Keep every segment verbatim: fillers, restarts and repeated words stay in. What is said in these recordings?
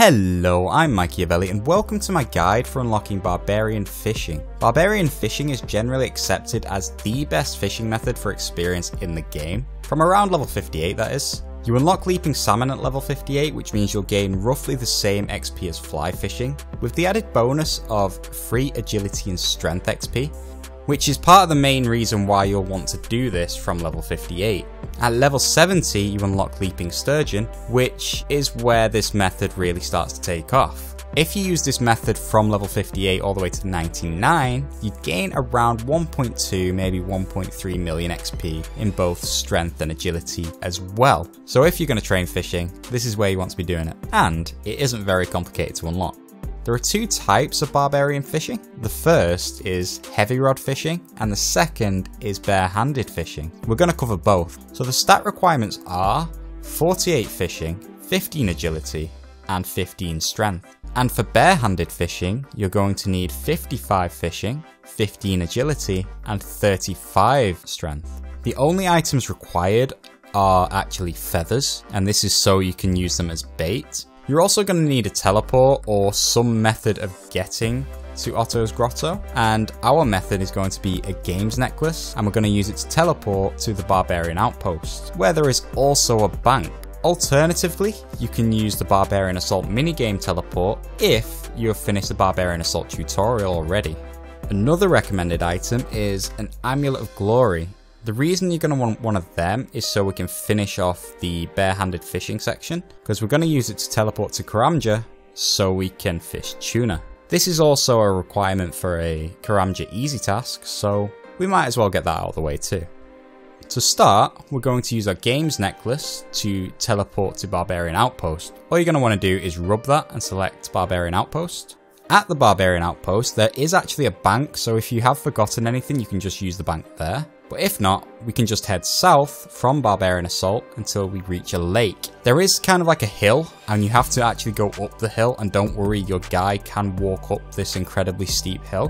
Hello, I'm Machiavelli and welcome to my guide for unlocking Barbarian Fishing. Barbarian Fishing is generally accepted as the best fishing method for experience in the game, from around level fifty-eight that is. You unlock Leaping Salmon at level fifty-eight, which means you'll gain roughly the same X P as fly fishing, with the added bonus of free agility and strength X P, which is part of the main reason why you'll want to do this from level fifty-eight. At level seventy, you unlock Leaping Sturgeon, which is where this method really starts to take off. If you use this method from level fifty-eight all the way to ninety-nine, you'd gain around one point two, maybe one point three million X P in both strength and agility as well. So if you're going to train fishing, this is where you want to be doing it. And it isn't very complicated to unlock. There are two types of barbarian fishing. The first is heavy rod fishing and the second is bare-handed fishing. We're going to cover both. So the stat requirements are forty-eight fishing, fifteen agility and fifteen strength. And for bare-handed fishing, you're going to need fifty-five fishing, fifteen agility and thirty-five strength. The only items required are actually feathers, and this is so you can use them as bait. You're also going to need a teleport or some method of getting to Otto's Grotto, and our method is going to be a games necklace, and we're going to use it to teleport to the Barbarian Outpost, where there is also a bank. Alternatively, you can use the Barbarian Assault minigame teleport if you have finished the Barbarian Assault tutorial already. Another recommended item is an Amulet of Glory. The reason you're going to want one of them is so we can finish off the bare-handed fishing section, because we're going to use it to teleport to Karamja so we can fish tuna. This is also a requirement for a Karamja easy task, so we might as well get that out of the way too. To start, we're going to use our games necklace to teleport to Barbarian Outpost. All you're going to want to do is rub that and select Barbarian Outpost. At the Barbarian Outpost, there is actually a bank, so if you have forgotten anything, you can just use the bank there. But if not, we can just head south from Barbarian Assault until we reach a lake. There is kind of like a hill, and you have to actually go up the hill, and don't worry, your guy can walk up this incredibly steep hill.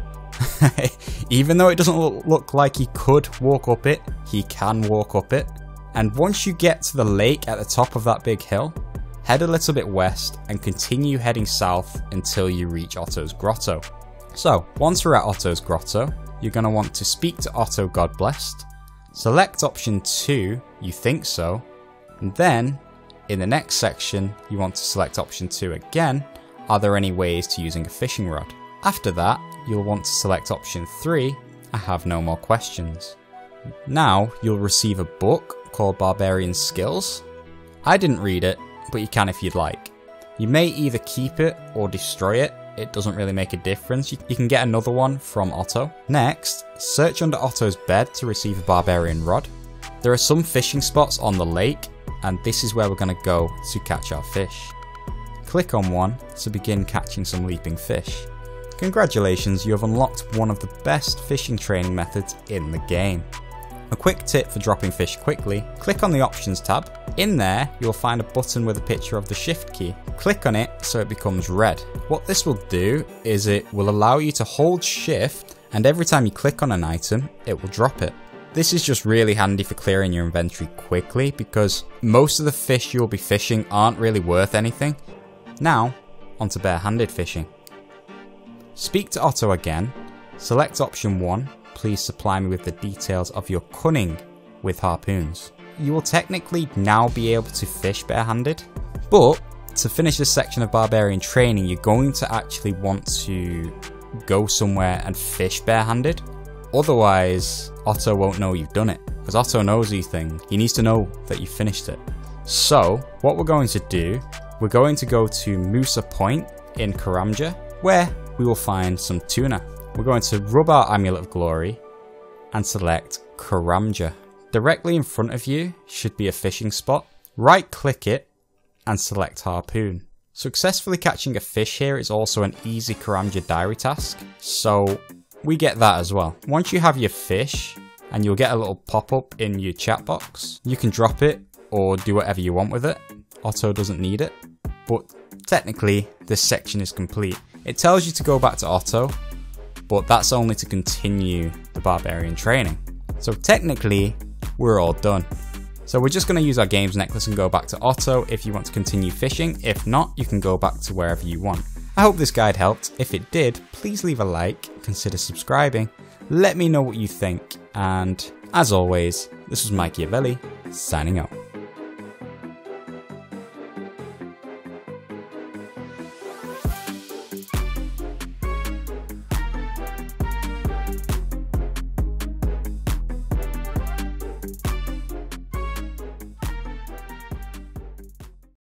Even though it doesn't look, look like he could walk up it, he can walk up it. And once you get to the lake at the top of that big hill, head a little bit west and continue heading south until you reach Otto's Grotto. So, once we're at Otto's Grotto, you're going to want to speak to Otto Godblessed, select option two, you think so, and then in the next section you want to select option two again, are there any ways to using a fishing rod? After that, you'll want to select option three, I have no more questions. Now you'll receive a book called Barbarian Skills. I didn't read it, but you can if you'd like. You may either keep it or destroy it. It doesn't really make a difference. You can get another one from Otto. Next, search under Otto's bed to receive a Barbarian Rod. There are some fishing spots on the lake, and this is where we're going to go to catch our fish. Click on one to begin catching some leaping fish. Congratulations, you have unlocked one of the best fishing training methods in the game. A quick tip for dropping fish quickly, click on the options tab. In there, you'll find a button with a picture of the shift key. Click on it so it becomes red. What this will do is it will allow you to hold shift, and every time you click on an item, it will drop it. This is just really handy for clearing your inventory quickly because most of the fish you'll be fishing aren't really worth anything. Now, onto bare-handed fishing. Speak to Otto again, select option one. Please supply me with the details of your cunning with harpoons. You will technically now be able to fish bare-handed, but to finish this section of barbarian training, you're going to actually want to go somewhere and fish bare-handed. Otherwise, Otto won't know you've done it, because Otto knows these things. He needs to know that you finished it. So, what we're going to do, we're going to go to Musa Point in Karamja, where we will find some tuna. We're going to rub our Amulet of Glory and select Karamja. Directly in front of you should be a fishing spot. Right click it and select Harpoon. Successfully catching a fish here is also an easy Karamja diary task, so we get that as well. Once you have your fish, and you'll get a little pop-up in your chat box, you can drop it or do whatever you want with it. Otto doesn't need it, but technically this section is complete. It tells you to go back to Otto, but that's only to continue the barbarian training. So technically, we're all done. So we're just going to use our games necklace and go back to auto if you want to continue fishing. If not, you can go back to wherever you want. I hope this guide helped. If it did, please leave a like, consider subscribing, let me know what you think, and as always, this was Mikey Avelli, signing out.